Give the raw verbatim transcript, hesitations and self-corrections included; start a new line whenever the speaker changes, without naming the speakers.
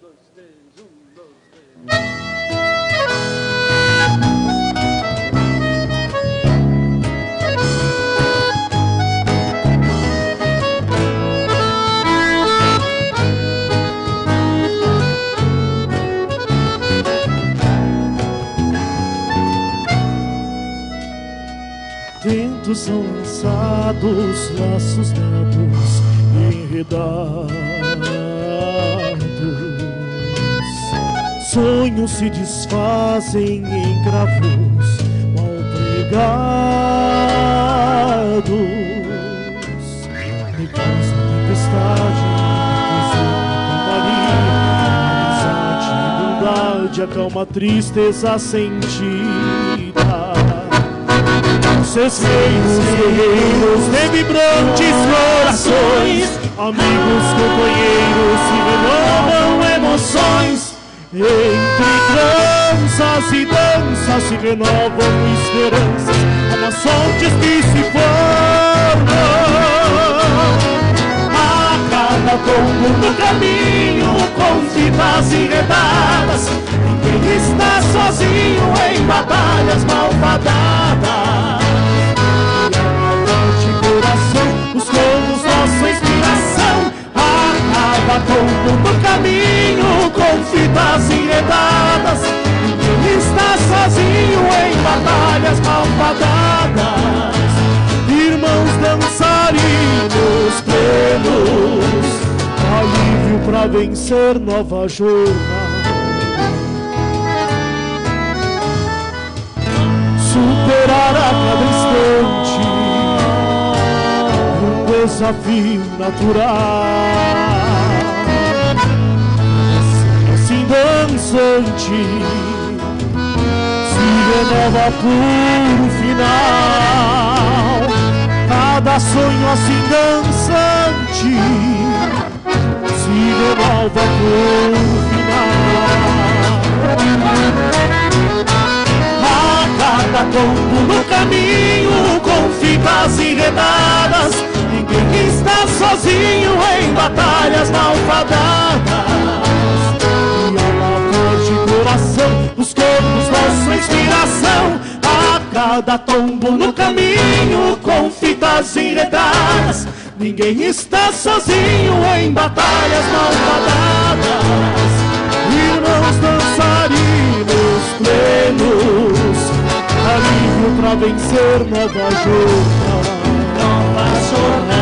Ventos são lançados, laços dados enredados, sonhos se desfazem em cravos mal pregados. Depois da tempestade, amizade e bondade acalma a tristeza sentida. Seus feios guerreiros de vibrantes corações, amigos, companheiros, se renovam emoções. Entre tranças e danças se renovam esperanças, as fontes que se formam. A cada tombo no caminho, com fitas enredadas, ninguém está sozinho em batalhas malfadadas. Buscamos nossa inspiração, a cada tombo no caminho, com fitas enredadas, ninguém está sozinho em batalhas malfadadas. Irmãos dançarinos plenos, alívio pra vencer nova jornada, superar a cada instante desafio natural. Assim dançante se renova puro final. Cada sonho assim dançante se renova puro final. A cada tombo no caminho, com fitas enredadas, ninguém está sozinho em batalhas malfadadas. E ao lavor de coração buscamos nossa inspiração, a cada tombo no caminho, com fitas enredadas, ninguém está sozinho em batalhas malfadadas. Irmãos dançarinos plenos, alívio pra vencer nova jornada. Nova jornada.